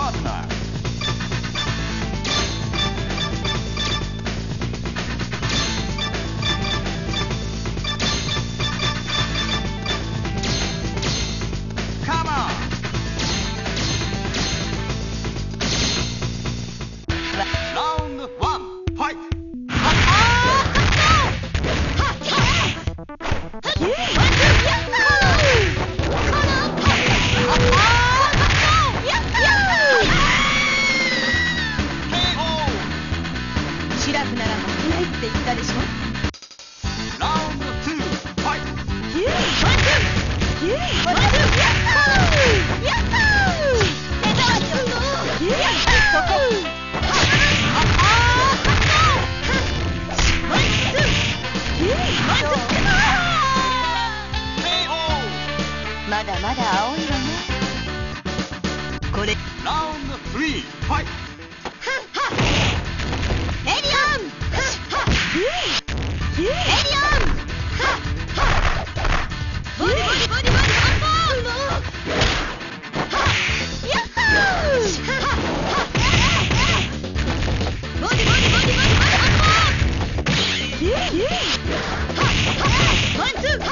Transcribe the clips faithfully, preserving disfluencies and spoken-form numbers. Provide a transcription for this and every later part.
partner. Come on. Round one, fight.シラフなら負けないって言ったでしょ。ラウンドツー、ファイト。まだまだ青いわね。これラウンドスリー、ファイト。エリオンエリオンボディボディボディボディボディヤッホーボディボディボディボディボディワンツー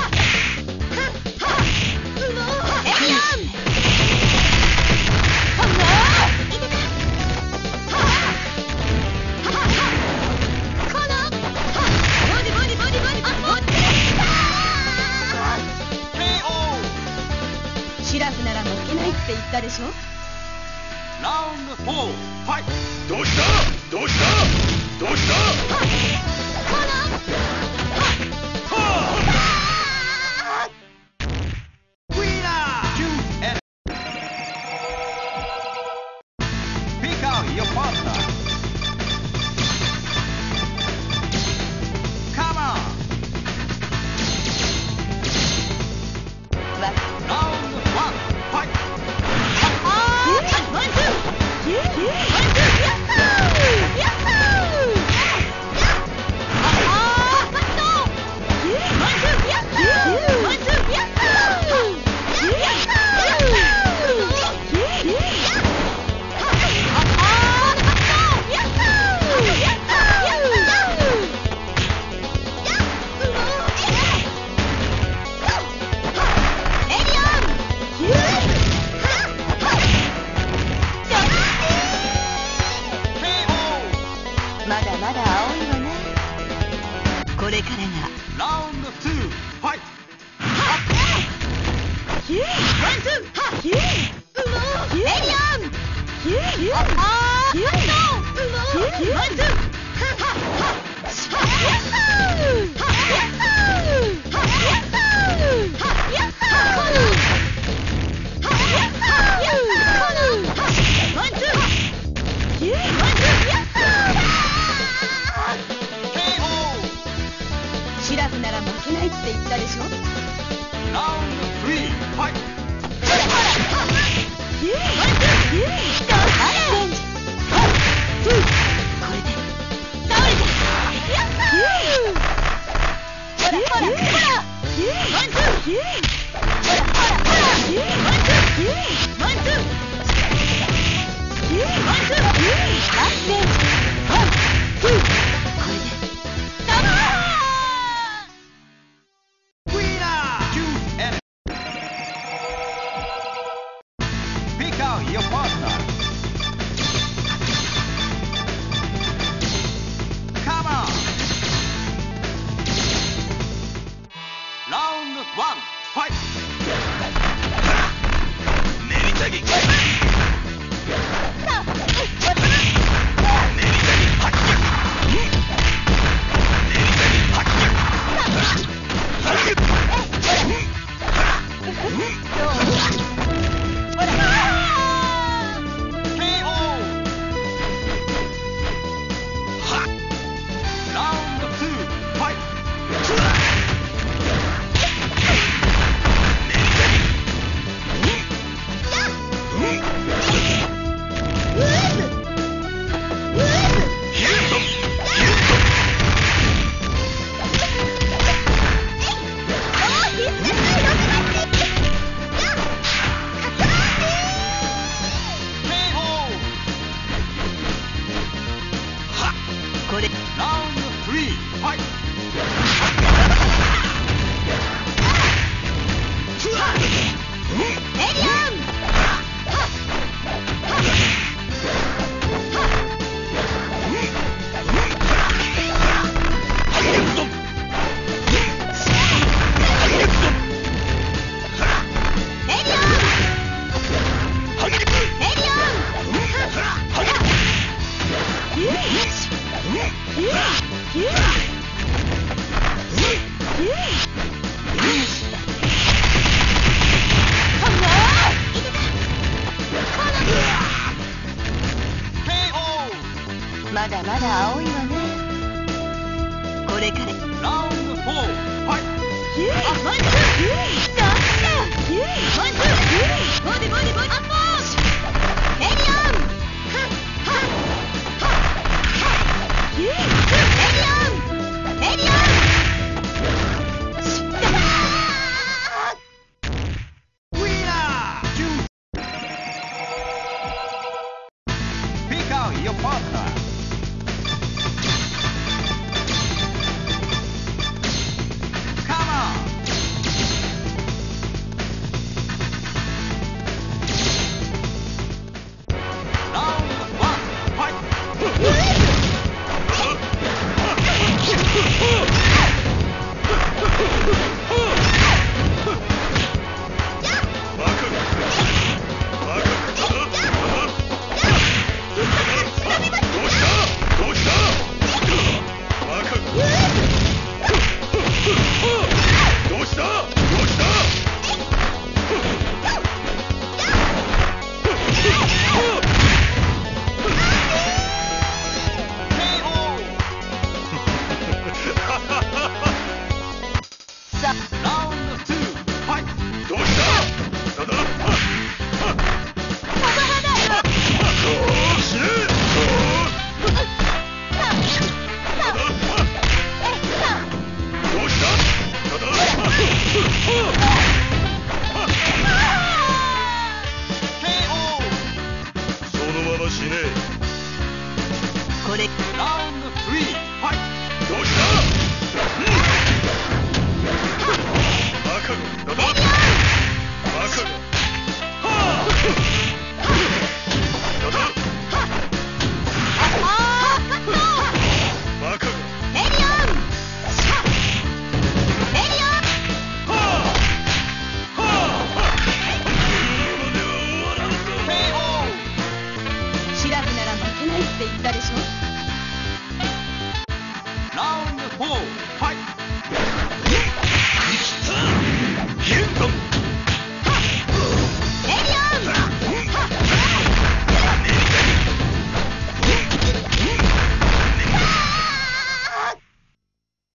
シラフなら負けないって言ったでしょ。ラウンドフォー、ファイト。どうしたどうしたどうしたウィナー Choose and pick out your partner. Come on. Round one, fight. One, two. One, two. Yahoo! Yahoo! One, two. Yahoo! One, two. Yahoo! Woo! シラフなら負けないって言ったでしょ。 ラウンドフォー、ファイト。